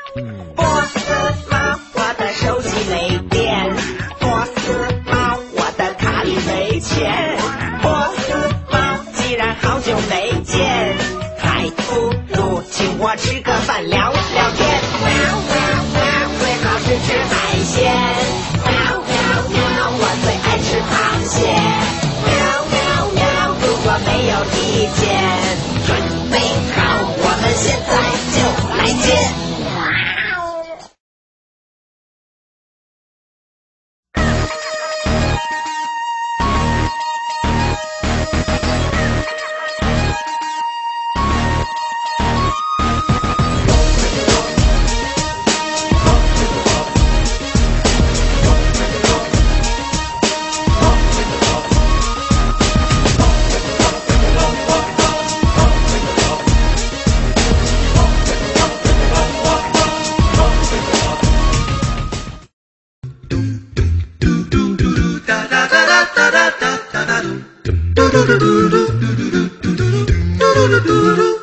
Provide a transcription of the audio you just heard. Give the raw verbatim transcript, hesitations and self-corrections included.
波斯猫，我的手机没电。波斯猫，我的卡里没钱。波斯猫，既然好久没见，还不如请我吃个饭聊聊天。喵喵喵，最好是吃海鲜。喵喵喵，我最爱吃螃蟹。喵喵喵，如果没有意见，准备好，我们现在就来接。 do do do do do do do do do do do do do